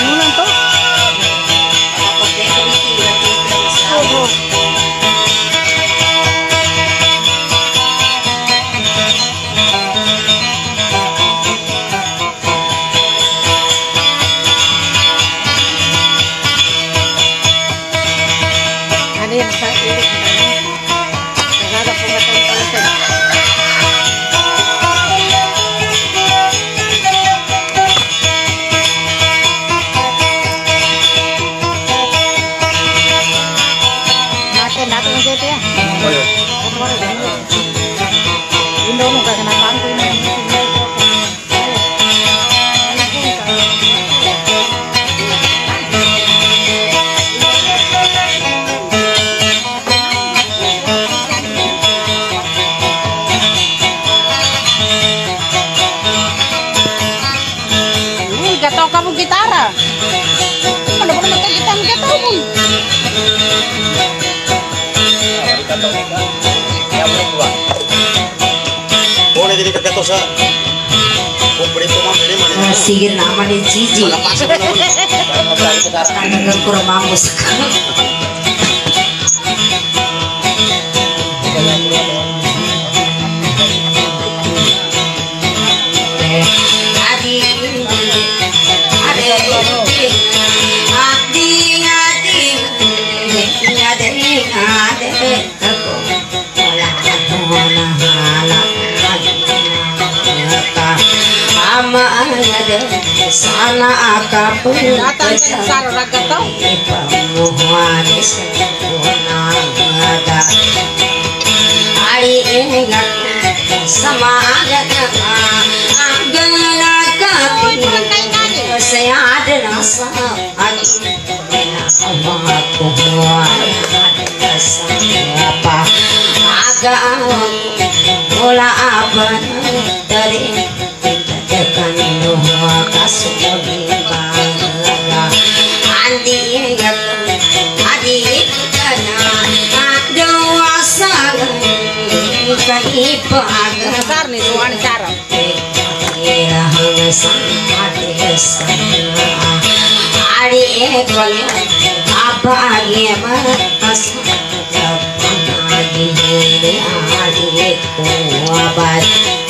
Panunan to. Ada yang saya pilih. Ada pengetahuan. Indo mo ka na pangko na. Gatau kamu gitara. Mana pernah makan gitar gatau pun. Boleh jadi kagatos sa. Kumprito mah beli mana? Sige naman ni Gigi. Tanggal kurang mamus. Sana akapun datang besar ragatau pamuhan sempurna ada hari ingat sama agak agana kapin saya ada rasa sama aku ada siapa agak bola apa dari kasih bangga andi ingat adik kana ada wasa kai pagar nih tuan cara ya sama ari ekol apa mas pagi ari ko abad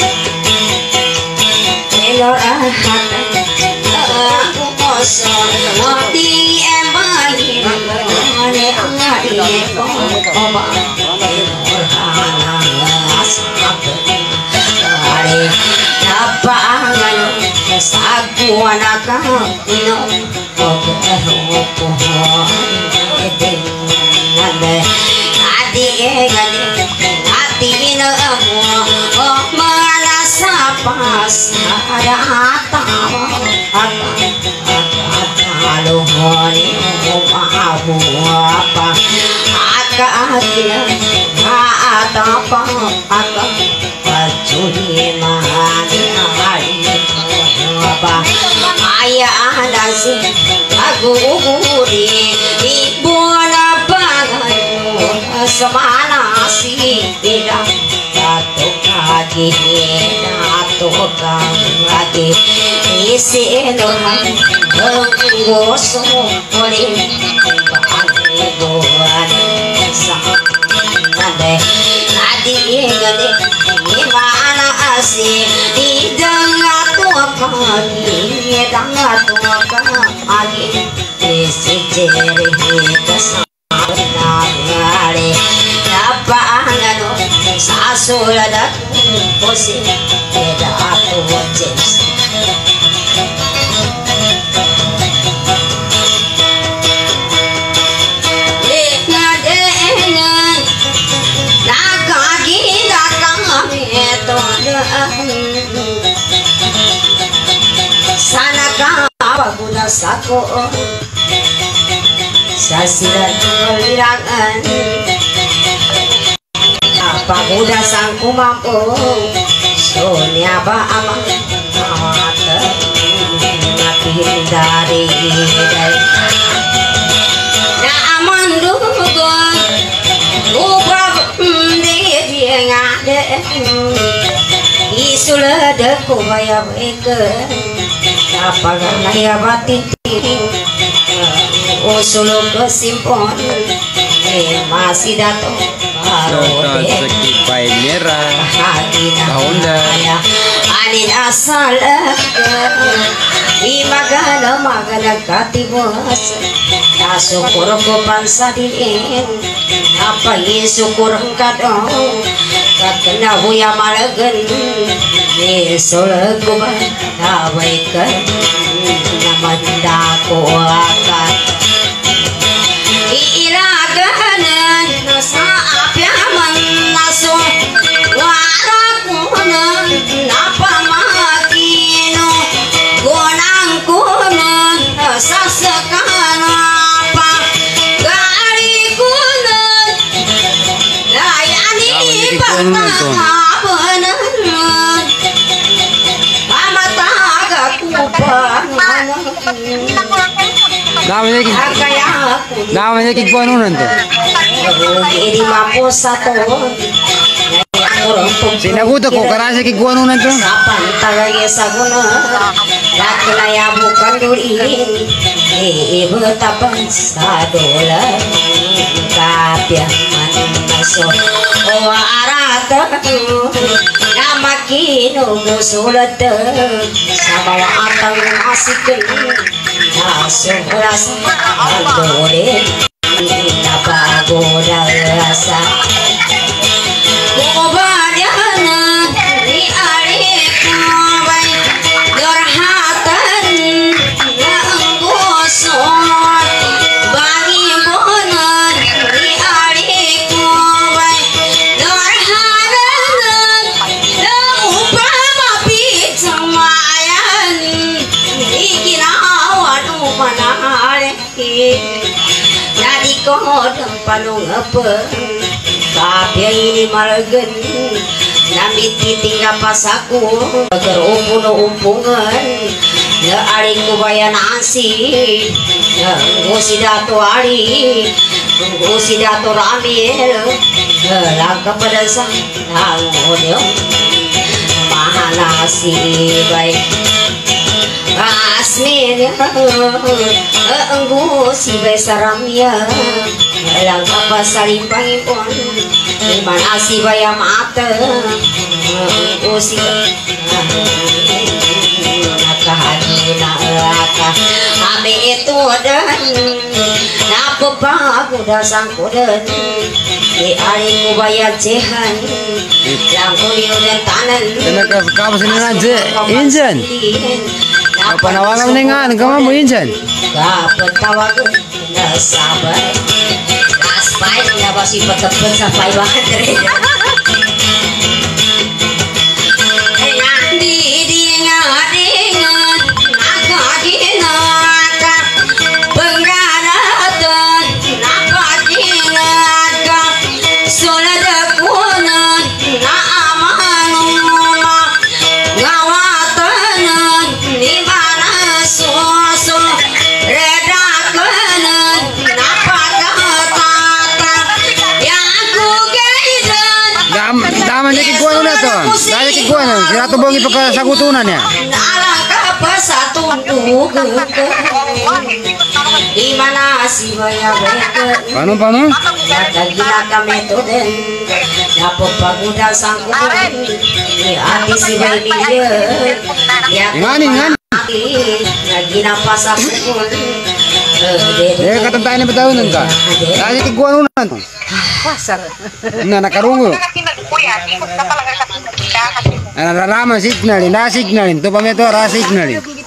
aku kosong di emali mane angari oma ari apa ngalo sagu anak no oke nade adi adi no oh malasa pas ada tawa kalau hari mau apa agak ada apa agak bajuni mahani hari apa ayah ada sih aku guri ibu apa semana sih tidak jatuh kaki jatuh kaki isi dohan gosong kulit bagi goan sampai nadi gede gimana asih di dengar tua kaki dengar tua kaki isi jari kesanare apa angano sasulada posi beda aku jenis sana ka guna sako sasiran tulirangan apa guna sangku mampu sonya ba amang mata mati dari na aman dugo ubah dia ngade isulah deku bayar ke apa karena ya batin usul kesimpon masih datang Sekipai merah Honda anin asal di magana katibos na syukur ko pansadin apa syukur kadong kakena buya malagan ni sulago ba nawaikan namanda ko akan iraganan sa apyaman naso warakunan napamakino gonang kunan sasakan apa gali kunan layani patahabanan amataga kupanan namanya kikuanunan tuh. Ini mampu satu. Sinaguto ko karasa kikuanunan tuh. Sapan tagay saguna. Lakna ya bukan durin. Ibu tapan sadola. Kapya maso. O arata. Namakin ugusulat. Sabawa atang asikin. Nasuras aldorin napagoda rasa kubadana di arikubai dorhatan nangusot bagi bonan di arikubai dorhatan upama pitsamayan ikinawan umanare jadi kodong palung apa kapya ini margen namit titingga pasaku agar umpungan na aring kubayan asi ngusidato ari ngusidato ramil langka pada sa nangodong mahalasi baik asmin enggu si besaram ya lang apa saling pangipon dimana si bayam mata enggu si nakahadina laka ame itu dan napepa kuda sangkudan di aring bayar jehan lang kuliu dan tanan Kenapa kamu sini aja injen apa nawalan dengan kamu mau injen dapat tawagan na sabar aspay na ba si patapun sa pay banget nandi dingan nakadinaka penggaratan nakadinaka suladakunan na amanuma ngawatanan di mana susu reda kanan napakatata yang ku gaidan daman jadi kikuanunan tuh dari kikuanunan sila tuh bongi pagkasagutunan ya alangkah pasatun di mana si baya beke panu gila kami tuden dapat paguda sangkuan di hati si bayi dia ingan lagi napas aku pun katantayan na batawanan ka dari kikuanunan tuh pasar na nakarungo nararaman signalin na signalin to pa meto ra signalin